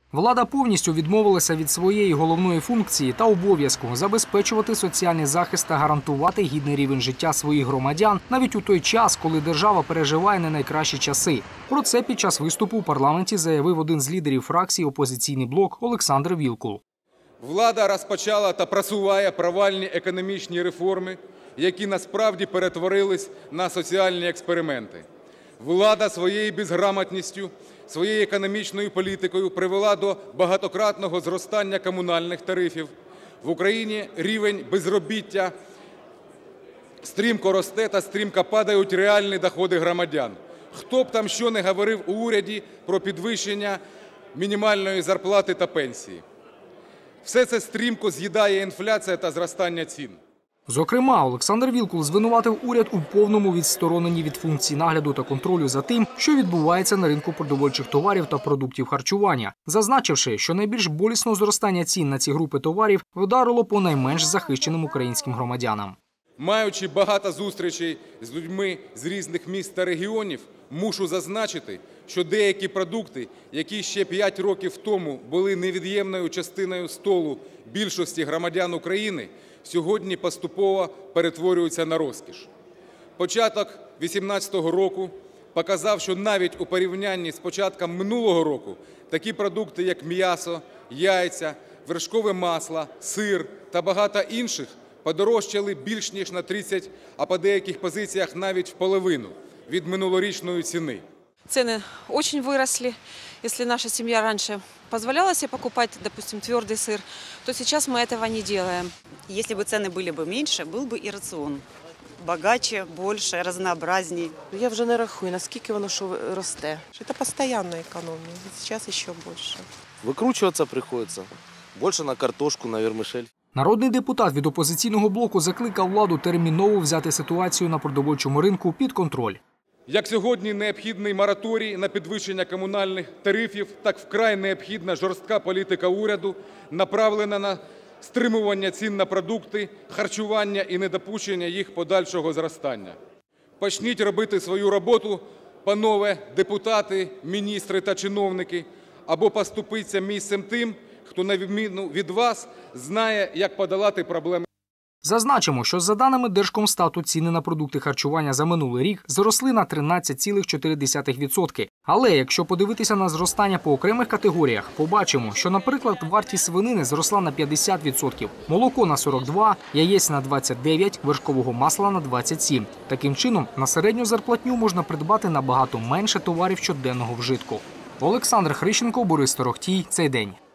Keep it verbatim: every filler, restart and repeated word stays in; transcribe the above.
Влада повністю відмовилася від своєї головної функції та обов'язку забезпечувати соціальний захист та гарантувати гідний рівень життя своїх громадян навіть у той час, коли держава переживає не найкращі часи. Про це під час виступу у парламенті заявив один з лідерів фракції «Опозиційний блок» Олександр Вілкул. Влада розпочала та просуває провальні економічні реформи, які насправді перетворились на соціальні експерименти. Влада своєю безграмотністю, своєю економічною політикою привела до багатократного зростання комунальних тарифів. В Україні рівень безробіття стрімко росте та стрімко падають реальні доходи громадян. Хто б там що не говорив у уряді про підвищення мінімальної зарплати та пенсії. Все це стрімко з'їдає інфляція та зростання цін. Зокрема, Олександр Вілкул звинуватив уряд у повному відстороненні від функцій нагляду та контролю за тим, що відбувається на ринку продовольчих товарів та продуктів харчування, зазначивши, що найбільш болісно зростання цін на ці групи товарів вдарило по найменш захищеним українським громадянам. Маючи багато зустрічей з людьми з різних міст та регіонів, мушу зазначити, що деякі продукти, які ще п'ять років тому були невід'ємною частиною столу більшості громадян України, сьогодні поступово перетворюються на розкіш. Початок дві тисячі вісімнадцятого року показав, що навіть у порівнянні з початком минулого року такі продукти, як м'ясо, яйця, вершкове масло, сир та багато інших подорожчали більш ніж на тридцять, а по деяких позиціях навіть в половину від минулорічної ціни. Цены очень выросли. Если наша семья раньше позволяла себе покупать, допустим, твердый сыр, то сейчас мы этого не делаем. Если бы цены были бы меньше, был бы и рацион. Богаче, больше, разнообразней. Я вже не рахую, наскільки воно що росте. Це постійна економія, зараз ще більше. Викручуватися приходиться. Більше на картошку, на вермишель. Народний депутат від «Опозиційного блоку» закликав владу терміново взяти ситуацію на продовольчому ринку під контроль. Як сьогодні необхідний мораторій на підвищення комунальних тарифів, так вкрай необхідна жорстка політика уряду, направлена на стримування цін на продукти, харчування і недопущення їх подальшого зростання. Почніть робити свою роботу, панове депутати, міністри та чиновники, або поступіться місцем тим, хто, на відміну від вас, знає, як подолати проблеми. Зазначимо, що за даними Держкомстату ціни на продукти харчування за минулий рік зросли на тринадцять цілих чотири десятих відсотка. Але якщо подивитися на зростання по окремих категоріях, побачимо, що, наприклад, вартість свинини зросла на п'ятдесят відсотків, молоко на сорок два відсотки, яєць на двадцять дев'ять відсотків, вершкового масла на двадцять сім відсотків. Таким чином, на середню зарплатню можна придбати набагато менше товарів щоденного вжитку. Олександр Хрищенко, Борис Торохтій. Цей день.